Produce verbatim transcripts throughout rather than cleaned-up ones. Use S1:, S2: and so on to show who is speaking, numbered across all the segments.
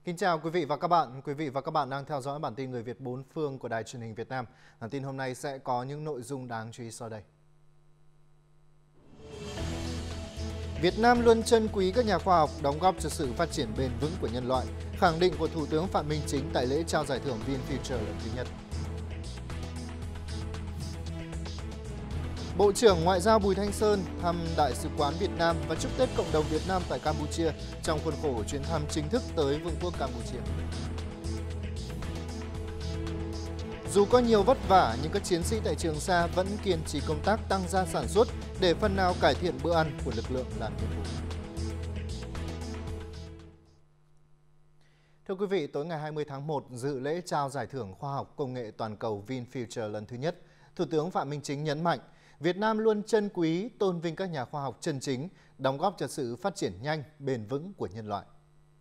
S1: Kính chào quý vị và các bạn. Quý vị và các bạn đang theo dõi bản tin Người Việt bốn phương của Đài Truyền hình Việt Nam. Bản tin hôm nay sẽ có những nội dung đáng chú ý sau đây. Việt Nam luôn trân quý các nhà khoa học đóng góp cho sự phát triển bền vững của nhân loại, khẳng định của Thủ tướng Phạm Minh Chính tại lễ trao giải thưởng VinFuture lần thứ nhất. Bộ trưởng Ngoại giao Bùi Thanh Sơn thăm Đại sứ quán Việt Nam và chúc Tết cộng đồng Việt Nam tại Campuchia trong khuôn khổ chuyến thăm chính thức tới Vương quốc Campuchia. Dù có nhiều vất vả nhưng các chiến sĩ tại Trường Sa vẫn kiên trì công tác tăng gia sản xuất để phần nào cải thiện bữa ăn của lực lượng làm nhiệm vụ. Thưa quý vị, tối ngày hai mươi tháng một, dự lễ trao giải thưởng khoa học công nghệ toàn cầu VinFuture lần thứ nhất, Thủ tướng Phạm Minh Chính nhấn mạnh, Việt Nam luôn trân quý, tôn vinh các nhà khoa học chân chính, đóng góp cho sự phát triển nhanh, bền vững của nhân loại.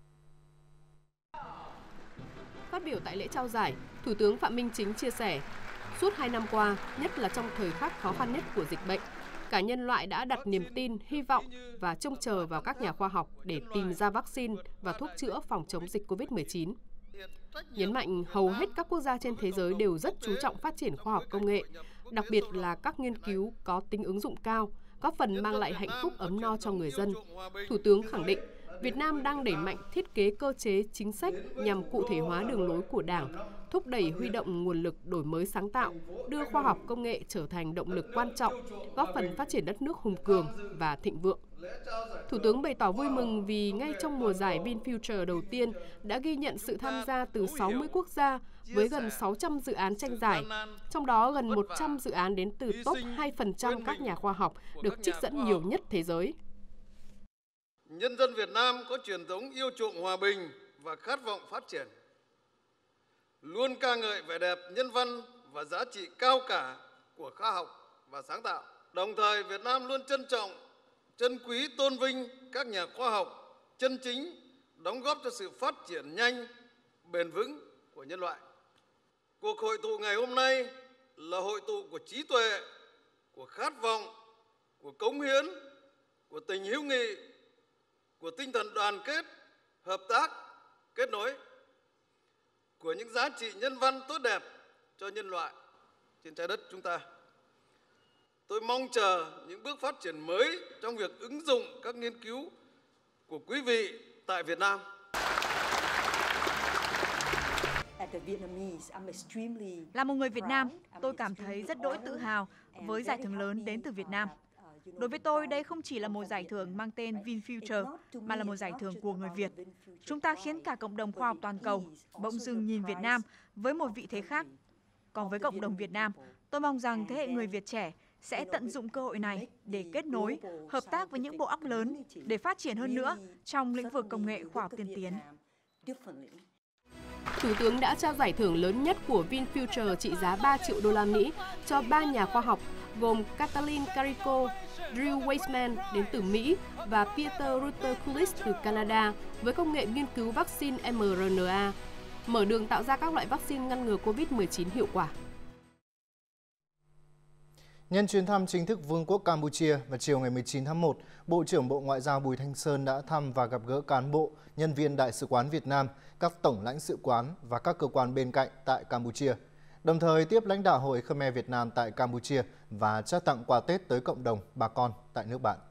S2: Phát biểu tại lễ trao giải, Thủ tướng Phạm Minh Chính chia sẻ, suốt hai năm qua, nhất là trong thời khắc khó khăn nhất của dịch bệnh, cả nhân loại đã đặt niềm tin, hy vọng và trông chờ vào các nhà khoa học để tìm ra vaccine và thuốc chữa phòng chống dịch Covid mười chín. Nhấn mạnh hầu hết các quốc gia trên thế giới đều rất chú trọng phát triển khoa học công nghệ, đặc biệt là các nghiên cứu có tính ứng dụng cao, góp phần mang lại hạnh phúc ấm no cho người dân. Thủ tướng khẳng định, Việt Nam đang đẩy mạnh thiết kế cơ chế chính sách nhằm cụ thể hóa đường lối của Đảng, thúc đẩy huy động nguồn lực đổi mới sáng tạo, đưa khoa học công nghệ trở thành động lực quan trọng, góp phần phát triển đất nước hùng cường và thịnh vượng. Thủ tướng bày tỏ vui mừng vì ngay trong mùa giải VinFuture đầu tiên đã ghi nhận sự tham gia từ sáu mươi quốc gia với gần sáu trăm dự án tranh giải, trong đó gần một trăm dự án đến từ top hai phần trăm các nhà khoa học được trích dẫn nhiều nhất thế giới.
S3: Nhân dân Việt Nam có truyền thống yêu chuộng hòa bình và khát vọng phát triển, luôn ca ngợi vẻ đẹp nhân văn và giá trị cao cả của khoa học và sáng tạo. Đồng thời, Việt Nam luôn trân trọng, trân quý, tôn vinh các nhà khoa học chân chính, đóng góp cho sự phát triển nhanh, bền vững của nhân loại. Cuộc hội tụ ngày hôm nay là hội tụ của trí tuệ, của khát vọng, của cống hiến, của tình hữu nghị, của tinh thần đoàn kết, hợp tác, kết nối, của những giá trị nhân văn tốt đẹp cho nhân loại trên trái đất chúng ta. Tôi mong chờ những bước phát triển mới trong việc ứng dụng các nghiên cứu của quý vị tại Việt Nam.
S4: Là một người Việt Nam, tôi cảm thấy rất đỗi tự hào với giải thưởng lớn đến từ Việt Nam. Đối với tôi, đây không chỉ là một giải thưởng mang tên VinFuture, mà là một giải thưởng của người Việt. Chúng ta khiến cả cộng đồng khoa học toàn cầu bỗng dưng nhìn Việt Nam với một vị thế khác. Còn với cộng đồng Việt Nam, tôi mong rằng thế hệ người Việt trẻ sẽ tận dụng cơ hội này để kết nối, hợp tác với những bộ óc lớn để phát triển hơn nữa trong lĩnh vực công nghệ khoa học tiên tiến.
S2: Thủ tướng đã trao giải thưởng lớn nhất của VinFuture trị giá ba triệu đô la Mỹ cho ba nhà khoa học gồm Katalin Kariko, Drew Weissman đến từ Mỹ và Peter Rutter-Kulis từ Canada với công nghệ nghiên cứu vaccine em rờ en a, mở đường tạo ra các loại vaccine ngăn ngừa Covid mười chín hiệu quả.
S1: Nhân chuyến thăm chính thức Vương quốc Campuchia vào chiều ngày mười chín tháng một, Bộ trưởng Bộ Ngoại giao Bùi Thanh Sơn đã thăm và gặp gỡ cán bộ, nhân viên Đại sứ quán Việt Nam, các tổng lãnh sự quán và các cơ quan bên cạnh tại Campuchia, đồng thời tiếp lãnh đạo Hội Khmer Việt Nam tại Campuchia và trao tặng quà Tết tới cộng đồng bà con tại nước bạn.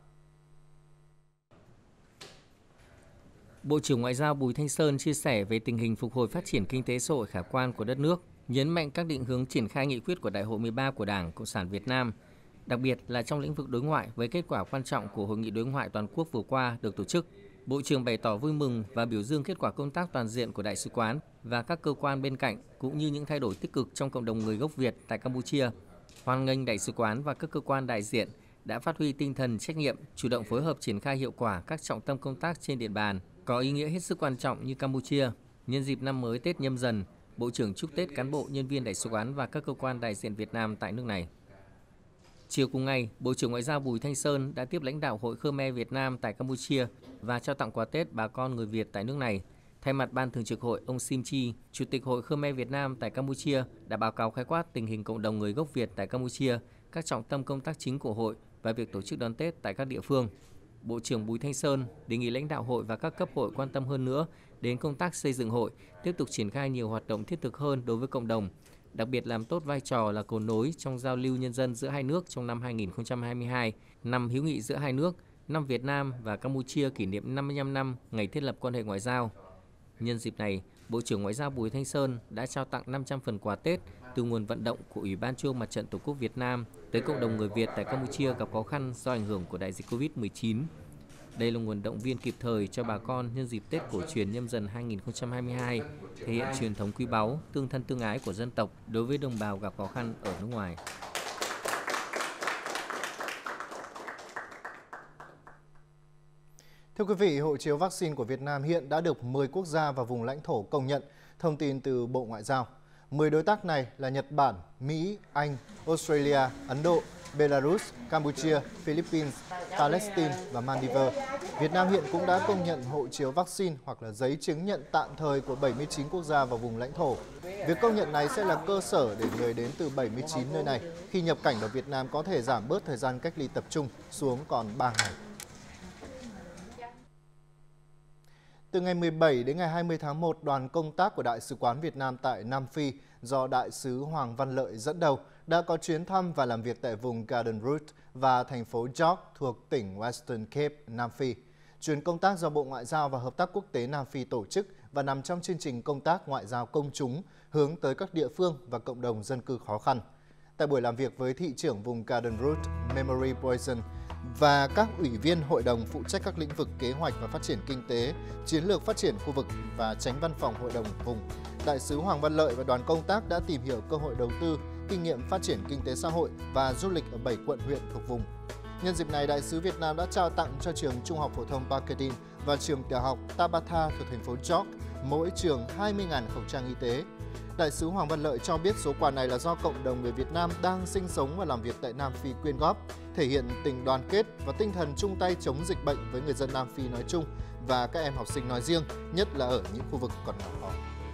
S5: Bộ trưởng Ngoại giao Bùi Thanh Sơn chia sẻ về tình hình phục hồi phát triển kinh tế xã hội khả quan của đất nước, nhấn mạnh các định hướng triển khai nghị quyết của Đại hội mười ba của Đảng Cộng sản Việt Nam, đặc biệt là trong lĩnh vực đối ngoại với kết quả quan trọng của Hội nghị đối ngoại toàn quốc vừa qua được tổ chức. Bộ trưởng bày tỏ vui mừng và biểu dương kết quả công tác toàn diện của Đại sứ quán và các cơ quan bên cạnh, cũng như những thay đổi tích cực trong cộng đồng người gốc Việt tại Campuchia. Hoan nghênh Đại sứ quán và các cơ quan đại diện đã phát huy tinh thần trách nhiệm, chủ động phối hợp triển khai hiệu quả các trọng tâm công tác trên địa bàn, có ý nghĩa hết sức quan trọng như Campuchia. Nhân dịp năm mới Tết Nhâm Dần, Bộ trưởng chúc Tết cán bộ, nhân viên Đại sứ quán và các cơ quan đại diện Việt Nam tại nước này. Chiều cùng ngày, Bộ trưởng Ngoại giao Bùi Thanh Sơn đã tiếp lãnh đạo Hội Khmer Việt Nam tại Campuchia và trao tặng quà Tết bà con người Việt tại nước này. Thay mặt Ban Thường trực Hội, ông Sim Chi, Chủ tịch Hội Khmer Việt Nam tại Campuchia đã báo cáo khái quát tình hình cộng đồng người gốc Việt tại Campuchia, các trọng tâm công tác chính của hội và việc tổ chức đón Tết tại các địa phương. Bộ trưởng Bùi Thanh Sơn đề nghị lãnh đạo hội và các cấp hội quan tâm hơn nữa đến công tác xây dựng hội, tiếp tục triển khai nhiều hoạt động thiết thực hơn đối với cộng đồng, đặc biệt làm tốt vai trò là cầu nối trong giao lưu nhân dân giữa hai nước trong năm hai nghìn không trăm hai mươi hai, năm hữu nghị giữa hai nước, năm Việt Nam và Campuchia kỷ niệm năm mươi lăm năm ngày thiết lập quan hệ ngoại giao. Nhân dịp này, Bộ trưởng Ngoại giao Bùi Thanh Sơn đã trao tặng năm trăm phần quà Tết từ nguồn vận động của Ủy ban Trung ương Mặt trận Tổ quốc Việt Nam tới cộng đồng người Việt tại Campuchia gặp khó khăn do ảnh hưởng của đại dịch Covid mười chín. Đây là nguồn động viên kịp thời cho bà con nhân dịp Tết cổ truyền Nhâm Dần hai nghìn không trăm hai mươi hai, thể hiện truyền thống quý báu, tương thân tương ái của dân tộc đối với đồng bào gặp khó khăn ở nước ngoài.
S1: Thưa quý vị, hộ chiếu vaccine của Việt Nam hiện đã được mười quốc gia và vùng lãnh thổ công nhận, thông tin từ Bộ Ngoại giao. mười đối tác này là Nhật Bản, Mỹ, Anh, Australia, Ấn Độ, Belarus, Campuchia, Philippines, Palestine và Maldives. Việt Nam hiện cũng đã công nhận hộ chiếu vaccine hoặc là giấy chứng nhận tạm thời của bảy mươi chín quốc gia và vùng lãnh thổ. Việc công nhận này sẽ là cơ sở để người đến từ bảy mươi chín nơi này khi nhập cảnh vào Việt Nam có thể giảm bớt thời gian cách ly tập trung xuống còn ba ngày. Từ ngày mười bảy đến ngày hai mươi tháng một, đoàn công tác của Đại sứ quán Việt Nam tại Nam Phi do Đại sứ Hoàng Văn Lợi dẫn đầu đã có chuyến thăm và làm việc tại vùng Garden Route và thành phố York thuộc tỉnh Western Cape, Nam Phi. Chuyến công tác do Bộ Ngoại giao và Hợp tác Quốc tế Nam Phi tổ chức và nằm trong chương trình công tác ngoại giao công chúng hướng tới các địa phương và cộng đồng dân cư khó khăn. Tại buổi làm việc với thị trưởng vùng Garden Route, Memory Poison, và các ủy viên hội đồng phụ trách các lĩnh vực kế hoạch và phát triển kinh tế, chiến lược phát triển khu vực và chánh văn phòng hội đồng vùng, Đại sứ Hoàng Văn Lợi và đoàn công tác đã tìm hiểu cơ hội đầu tư, kinh nghiệm phát triển kinh tế xã hội và du lịch ở bảy quận huyện thuộc vùng. Nhân dịp này, Đại sứ Việt Nam đã trao tặng cho trường Trung học phổ thông Pakedin và trường tiểu học Tabata thuộc thành phố York mỗi trường hai mươi nghìn khẩu trang y tế. Đại sứ Hoàng Văn Lợi cho biết số quà này là do cộng đồng người Việt Nam đang sinh sống và làm việc tại Nam Phi quyên góp, thể hiện tình đoàn kết và tinh thần chung tay chống dịch bệnh với người dân Nam Phi nói chung và các em học sinh nói riêng, nhất là ở những khu vực còn nghèo khó.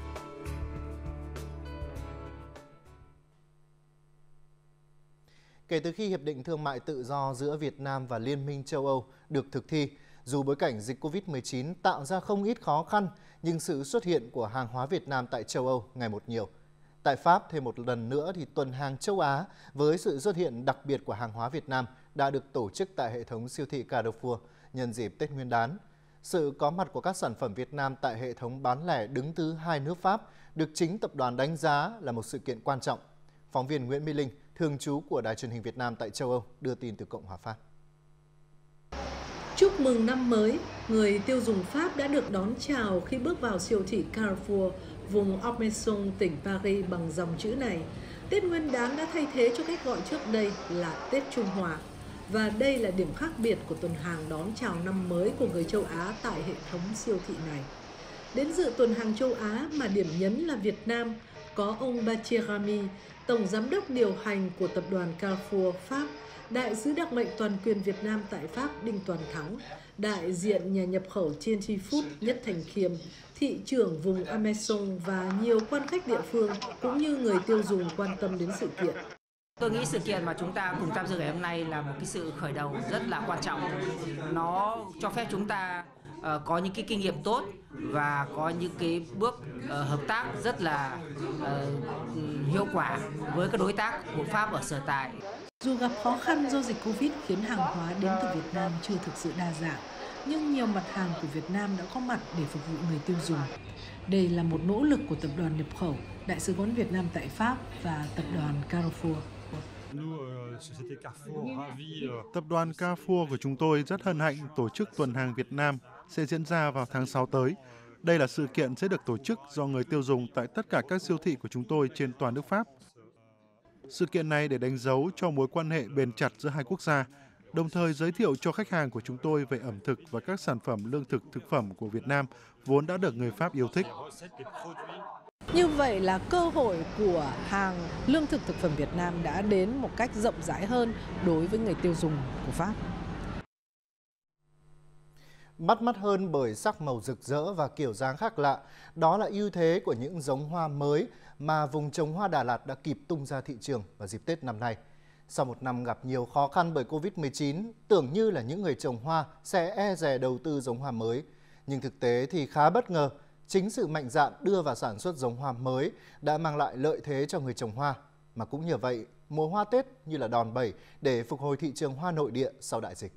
S1: Kể từ khi Hiệp định Thương mại Tự do giữa Việt Nam và Liên minh châu Âu được thực thi, dù bối cảnh dịch Covid mười chín tạo ra không ít khó khăn, nhưng sự xuất hiện của hàng hóa Việt Nam tại châu Âu ngày một nhiều. Tại Pháp, thêm một lần nữa thì tuần hàng châu Á với sự xuất hiện đặc biệt của hàng hóa Việt Nam đã được tổ chức tại hệ thống siêu thị Carrefour nhân dịp Tết Nguyên đán. Sự có mặt của các sản phẩm Việt Nam tại hệ thống bán lẻ đứng thứ hai nước Pháp được chính tập đoàn đánh giá là một sự kiện quan trọng. Phóng viên Nguyễn Mỹ Linh, thường trú của Đài truyền hình Việt Nam tại châu Âu, đưa tin từ Cộng hòa Pháp.
S6: Chúc mừng năm mới, người tiêu dùng Pháp đã được đón chào khi bước vào siêu thị Carrefour, vùng Ormesson, tỉnh Paris bằng dòng chữ này. Tết Nguyên đán đã thay thế cho cách gọi trước đây là Tết Trung Hòa. Và đây là điểm khác biệt của tuần hàng đón chào năm mới của người châu Á tại hệ thống siêu thị này. Đến dự tuần hàng châu Á mà điểm nhấn là Việt Nam, có ông Baptiste Ramy, Tổng Giám đốc điều hành của tập đoàn Carrefour Pháp, Đại sứ đặc mệnh toàn quyền Việt Nam tại Pháp Đinh Toàn Thắng, đại diện nhà nhập khẩu tê en tê Food Nhất Thành Khiêm, thị trưởng vùng Ormesson và nhiều quan khách địa phương cũng như người tiêu dùng quan tâm đến sự kiện.
S7: Tôi nghĩ sự kiện mà chúng ta cùng tham dự ngày hôm nay là một cái sự khởi đầu rất là quan trọng. Nó cho phép chúng ta uh, có những cái kinh nghiệm tốt và có những cái bước uh, hợp tác rất là uh, hiệu quả với các đối tác của Pháp ở sở tại.
S6: Dù gặp khó khăn do dịch Covid khiến hàng hóa đến từ Việt Nam chưa thực sự đa dạng, nhưng nhiều mặt hàng của Việt Nam đã có mặt để phục vụ người tiêu dùng. Đây là một nỗ lực của Tập đoàn Nhập khẩu, Đại sứ quán Việt Nam tại Pháp và Tập đoàn Carrefour.
S8: Tập đoàn Carrefour của chúng tôi rất hân hạnh tổ chức tuần hàng Việt Nam sẽ diễn ra vào tháng sáu tới. Đây là sự kiện sẽ được tổ chức do người tiêu dùng tại tất cả các siêu thị của chúng tôi trên toàn nước Pháp. Sự kiện này để đánh dấu cho mối quan hệ bền chặt giữa hai quốc gia, đồng thời giới thiệu cho khách hàng của chúng tôi về ẩm thực và các sản phẩm lương thực thực phẩm của Việt Nam vốn đã được người Pháp yêu thích.
S6: Như vậy là cơ hội của hàng lương thực thực phẩm Việt Nam đã đến một cách rộng rãi hơn đối với người tiêu dùng của Pháp.
S1: Bắt mắt hơn bởi sắc màu rực rỡ và kiểu dáng khác lạ, đó là ưu thế của những giống hoa mới mà vùng trồng hoa Đà Lạt đã kịp tung ra thị trường vào dịp Tết năm nay. Sau một năm gặp nhiều khó khăn bởi Covid mười chín, tưởng như là những người trồng hoa sẽ e dè đầu tư giống hoa mới. Nhưng thực tế thì khá bất ngờ Chính sự mạnh dạn đưa vào sản xuất giống hoa mới đã mang lại lợi thế cho người trồng hoa, mà cũng nhờ vậy, mùa hoa Tết như là đòn bẩy để phục hồi thị trường hoa nội địa sau đại dịch.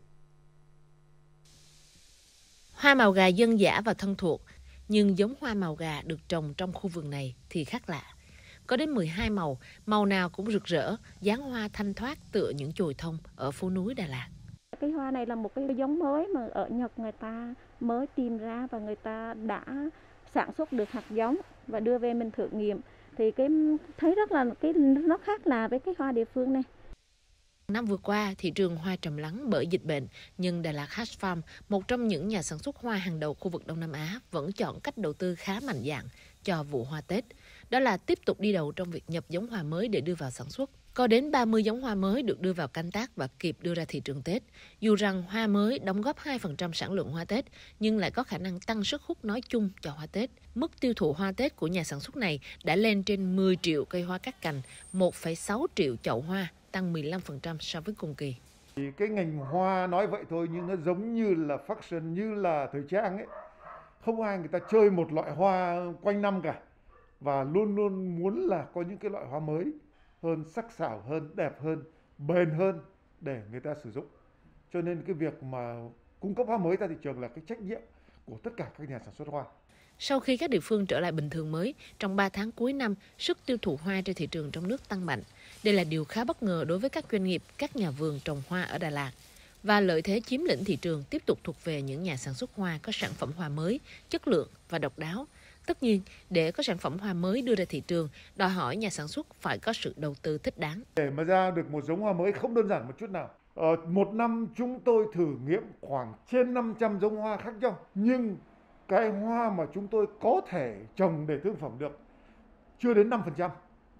S9: Hoa màu gà dân dã và thân thuộc, nhưng giống hoa màu gà được trồng trong khu vườn này thì khác lạ. Có đến mười hai màu, màu nào cũng rực rỡ, dáng hoa thanh thoát tựa những chồi thông ở phố núi Đà Lạt.
S10: Cái hoa này là một cái giống mới mà ở Nhật người ta mới tìm ra và người ta đã sản xuất được hạt giống và đưa về mình thử nghiệm. Thì cái thấy rất là cái nó khác lạ với cái hoa địa phương này.
S9: Năm vừa qua, thị trường hoa trầm lắng bởi dịch bệnh, nhưng Đà Lạt Hash Farm, một trong những nhà sản xuất hoa hàng đầu khu vực Đông Nam Á, vẫn chọn cách đầu tư khá mạnh dạn cho vụ hoa Tết. Đó là tiếp tục đi đầu trong việc nhập giống hoa mới để đưa vào sản xuất. Có đến ba mươi giống hoa mới được đưa vào canh tác và kịp đưa ra thị trường Tết. Dù rằng hoa mới đóng góp hai phần trăm sản lượng hoa Tết, nhưng lại có khả năng tăng sức hút nói chung cho hoa Tết. Mức tiêu thụ hoa Tết của nhà sản xuất này đã lên trên mười triệu cây hoa cắt cành, một phẩy sáu triệu chậu hoa, tăng mười lăm phần trăm so với cùng kỳ.
S11: Thì cái ngành hoa nói vậy thôi nhưng nó giống như là fashion, như là thời trang ấy. Không ai người ta chơi một loại hoa quanh năm cả. Và luôn luôn muốn là có những cái loại hoa mới hơn, sắc sảo hơn, đẹp hơn, bền hơn để người ta sử dụng. Cho nên cái việc mà cung cấp hoa mới ra thị trường là cái trách nhiệm của tất cả các nhà sản xuất hoa.
S9: Sau khi các địa phương trở lại bình thường mới, trong ba tháng cuối năm, sức tiêu thụ hoa trên thị trường trong nước tăng mạnh. Đây là điều khá bất ngờ đối với các doanh nghiệp, các nhà vườn trồng hoa ở Đà Lạt. Và lợi thế chiếm lĩnh thị trường tiếp tục thuộc về những nhà sản xuất hoa có sản phẩm hoa mới, chất lượng và độc đáo. Tất nhiên, để có sản phẩm hoa mới đưa ra thị trường, đòi hỏi nhà sản xuất phải có sự đầu tư thích đáng.
S11: Để mà ra được một giống hoa mới không đơn giản một chút nào. Ờ, một năm chúng tôi thử nghiệm khoảng trên năm trăm giống hoa khác nhau. Nhưng cái hoa mà chúng tôi có thể trồng để thương phẩm được chưa đến năm phần trăm.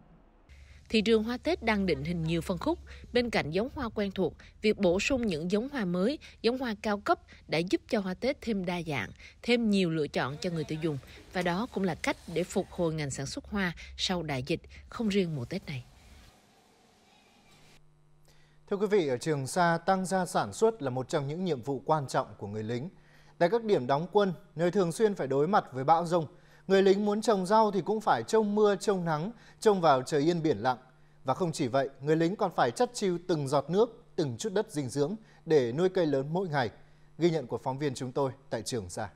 S9: Thị trường hoa Tết đang định hình nhiều phân khúc. Bên cạnh giống hoa quen thuộc, việc bổ sung những giống hoa mới, giống hoa cao cấp đã giúp cho hoa Tết thêm đa dạng, thêm nhiều lựa chọn cho người tiêu dùng. Và đó cũng là cách để phục hồi ngành sản xuất hoa sau đại dịch, không riêng mùa Tết này.
S1: Thưa quý vị, ở Trường Sa, tăng gia sản xuất là một trong những nhiệm vụ quan trọng của người lính. Tại các điểm đóng quân, nơi thường xuyên phải đối mặt với bão giông, người lính muốn trồng rau thì cũng phải trông mưa, trông nắng, trông vào trời yên biển lặng. Và không chỉ vậy, người lính còn phải chắt chiu từng giọt nước, từng chút đất dinh dưỡng để nuôi cây lớn mỗi ngày. Ghi nhận của phóng viên chúng tôi tại Trường Sa.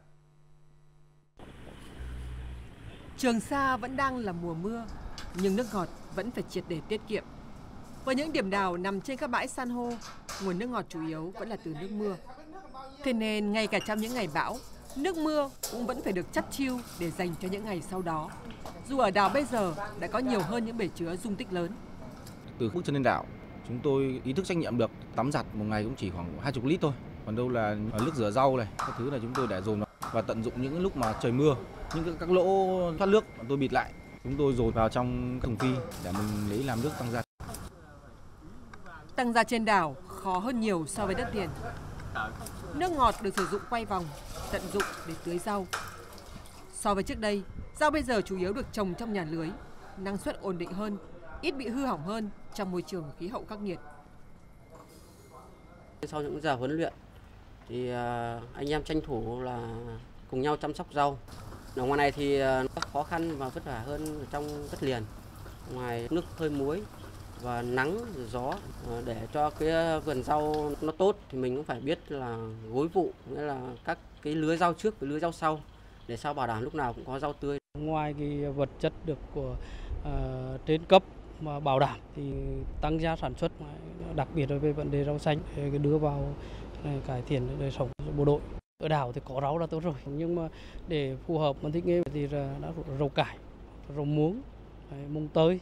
S12: Trường Sa vẫn đang là mùa mưa, nhưng nước ngọt vẫn phải triệt để tiết kiệm. Với những điểm đảo nằm trên các bãi san hô, nguồn nước ngọt chủ yếu vẫn là từ nước mưa. Thế nên ngay cả trong những ngày bão, nước mưa cũng vẫn phải được chắt chiu để dành cho những ngày sau đó. Dù ở đảo bây giờ đã có nhiều hơn những bể chứa dung tích lớn.
S13: Từ bước chân lên đảo, chúng tôi ý thức trách nhiệm được tắm giặt một ngày cũng chỉ khoảng hai mươi lít thôi. Còn đâu là nước rửa rau này, các thứ là chúng tôi để dồn vào và tận dụng những lúc mà trời mưa, những các lỗ thoát nước tôi bịt lại, chúng tôi dồn vào trong thùng phi để mình lấy làm nước tăng gia.
S12: Tăng gia trên đảo khó hơn nhiều so với đất liền. Nước ngọt được sử dụng quay vòng, tận dụng để tưới rau. So với trước đây, rau bây giờ chủ yếu được trồng trong nhà lưới, năng suất ổn định hơn, ít bị hư hỏng hơn trong môi trường khí hậu khắc nghiệt.
S14: Sau những giờ huấn luyện thì anh em tranh thủ là cùng nhau chăm sóc rau. Ở ngoài này thì khó khăn và vất vả hơn trong đất liền. Ngoài nước hơi muối và nắng gió, để cho cái vườn rau nó tốt thì mình cũng phải biết là gối vụ, nghĩa là các cái lưới rau trước với lưới rau sau để sao bảo đảm lúc nào cũng có rau tươi.
S15: Ngoài cái vật chất được của uh, trên cấp mà bảo đảm thì tăng gia sản xuất, đặc biệt là về vấn đề rau xanh để đưa vào cải thiện đời sống bộ đội. Ở đảo thì có rau là tốt rồi, nhưng mà để phù hợp mà thích nghi thì đã rau cải, rau muống, mùng tơi.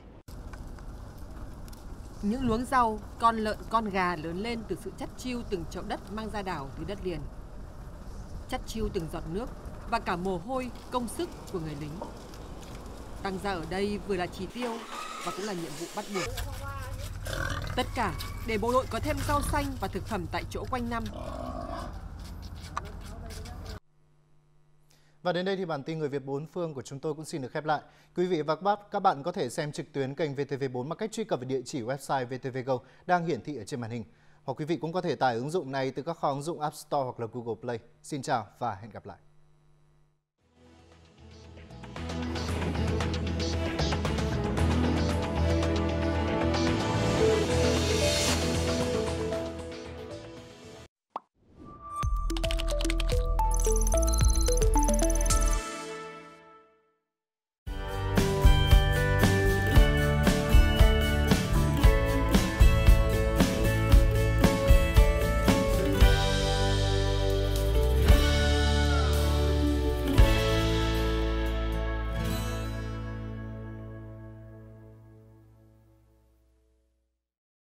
S12: Những luống rau, con lợn, con gà lớn lên từ sự chắt chiu từng chậu đất mang ra đảo từ đất liền. Chắt chiu từng giọt nước và cả mồ hôi, công sức của người lính. Tăng gia ở đây vừa là chỉ tiêu và cũng là nhiệm vụ bắt buộc. Tất cả để bộ đội có thêm rau xanh và thực phẩm tại chỗ quanh năm.
S1: Và đến đây thì bản tin Người Việt bốn phương của chúng tôi cũng xin được khép lại. Quý vị và các bạn có thể xem trực tuyến kênh vê tê vê bốn bằng cách truy cập vào địa chỉ website vê tê vê Go đang hiển thị ở trên màn hình. Hoặc quý vị cũng có thể tải ứng dụng này từ các kho ứng dụng App Store hoặc là Google Play. Xin chào và hẹn gặp lại.